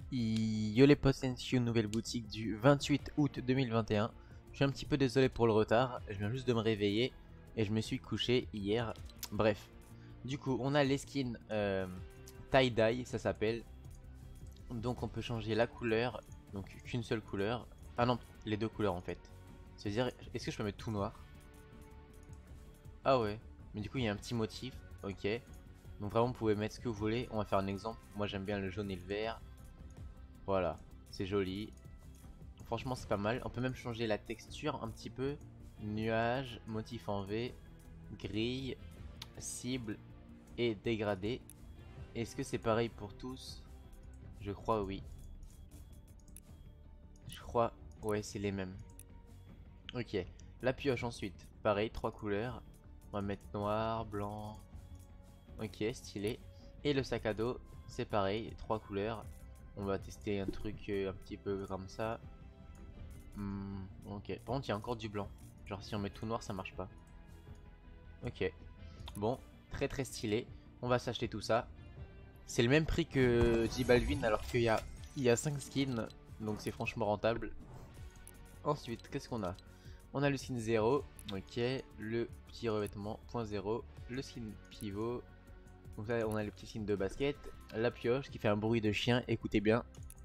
Yo les potes, une nouvelle boutique du 28 août 2021. Je suis un petit peu désolé pour le retard, je viens juste de me réveiller et je me suis couché hier. Bref, du coup on a les skins tie-dye, ça s'appelle. Donc on peut changer la couleur, donc qu'une seule couleur. Ah non, les deux couleurs en fait. C'est-à-dire, est-ce que je peux mettre tout noir? Ah ouais, mais du coup il y a un petit motif, ok. Donc vraiment vous pouvez mettre ce que vous voulez, on va faire un exemple. Moi j'aime bien le jaune et le vert. Voilà, c'est joli. Franchement, c'est pas mal. On peut même changer la texture un petit peu. Nuage, motif en V, grille, cible et dégradé. Est-ce que c'est pareil pour tous? Je crois oui. Je crois, ouais, c'est les mêmes. Ok, la pioche ensuite. Pareil, trois couleurs. On va mettre noir, blanc. Ok, stylé. Et le sac à dos, c'est pareil, trois couleurs. On va tester un truc un petit peu comme ça. Ok, par contre il y a encore du blanc. Genre si on met tout noir ça marche pas. Ok, bon, très très stylé. On va s'acheter tout ça. C'est le même prix que J Balvin alors qu'il y a 5 skins. Donc c'est franchement rentable. Ensuite, qu'est-ce qu'on a? On a le skin 0. Ok, le petit revêtement .0. Le skin pivot. Donc là on a le petit skin de basket. La pioche qui fait un bruit de chien, écoutez bien.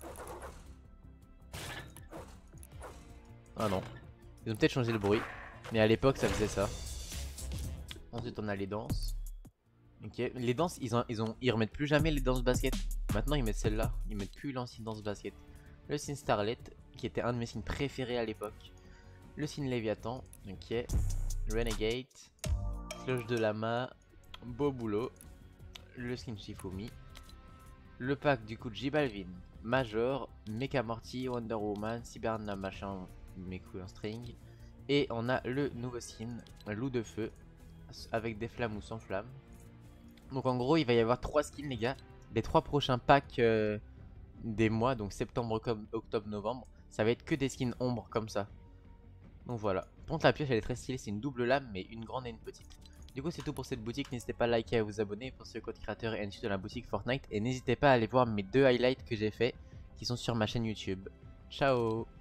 Ah non, ils ont peut-être changé le bruit. Mais à l'époque ça faisait ça. Ensuite on a les danses. Ok, les danses, ils remettent plus jamais les danses basket. Maintenant ils mettent celle-là, ils mettent plus l'ancienne danse basket. Le signe Starlet, qui était un de mes signes préférés à l'époque. Le signe Léviathan, ok. Renegade, Cloche de Lama, Beau Boulot. Le skin Shifumi. Le pack du coup de J Balvin, Major, Mecha Morty, Wonder Woman, Cyberna machin, mes couilles en string. Et on a le nouveau skin, Loup de Feu, avec des flammes ou sans flammes. Donc en gros il va y avoir 3 skins les gars. Les 3 prochains packs des mois, donc septembre, octobre, novembre, ça va être que des skins ombre comme ça. Donc voilà. Par contre la pioche elle est très stylée, c'est une double lame mais une grande et une petite. Du coup c'est tout pour cette boutique, n'hésitez pas à liker et à vous abonner pour ce code créateur et ensuite de la boutique Fortnite. Et n'hésitez pas à aller voir mes 2 highlights que j'ai fait qui sont sur ma chaîne YouTube. Ciao.